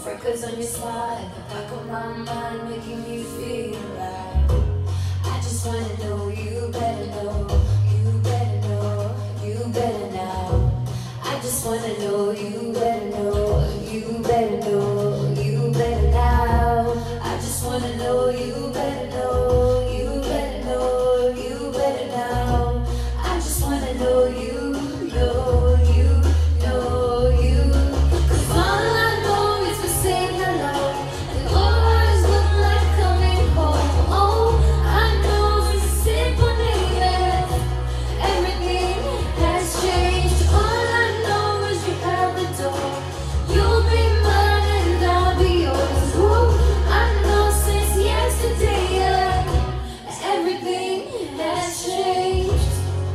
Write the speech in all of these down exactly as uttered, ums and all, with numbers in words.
freckles on your side, the back of my mind making me feel right. I just wanna know you better know, you better know, you better now. I just wanna know you better know, you better know, you better now. I just wanna know you better know, you better know, you better now. I just wanna know you, know you, know you. 'Cause all I know is we say hello, and your eyes look like coming home. All I know is a simple name, everything has changed. All I know is you have the door. You'll be mine and I'll be yours. Ooh, I know since yesterday, yeah, everything has changed.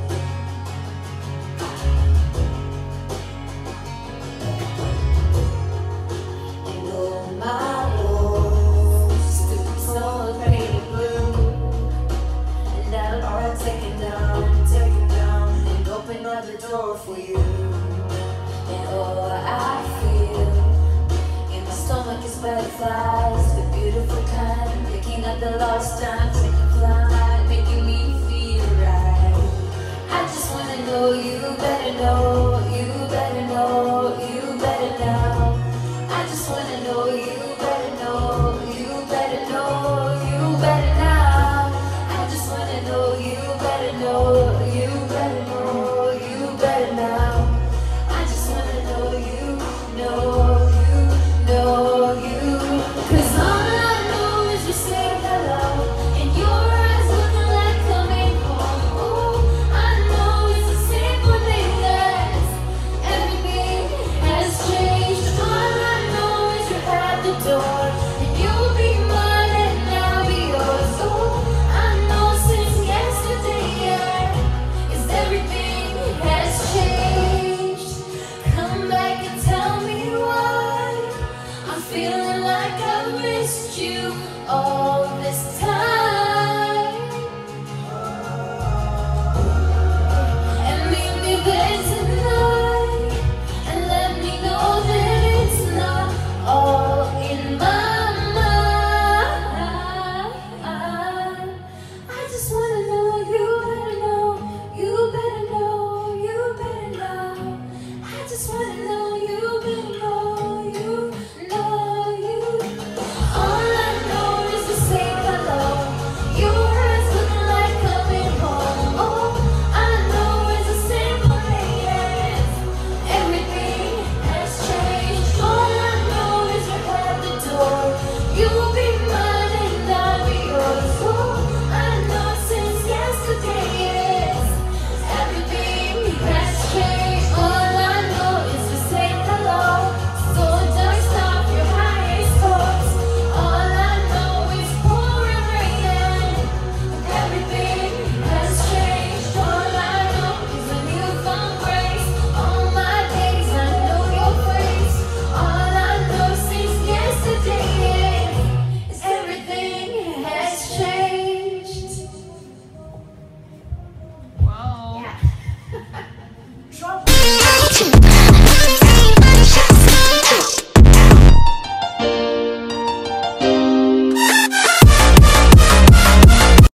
And all my walls still be so pretty blue, and I'll all take it down, take it down, and open up the door for you. And all I feel in my stomach is butterflies, the beautiful kind, picking up the lost time, taking flight, making me feel right. I just wanna know you better know, you better know, you better now. I just wanna know you better know, you better know, you better now. I just wanna know you better know, you better know, you better now. I just wanna know you, know you, know you. 'Cause all I know is you say hello, and your eyes looking like coming home. Ooh, I know it's a simple thing that everything has changed. All I know is you have the door, and you'll be mine and I'll be yours. Ooh, I know since yesterday, yeah, 'cause everything has changed. Come back and tell me why I'm feeling like I missed you all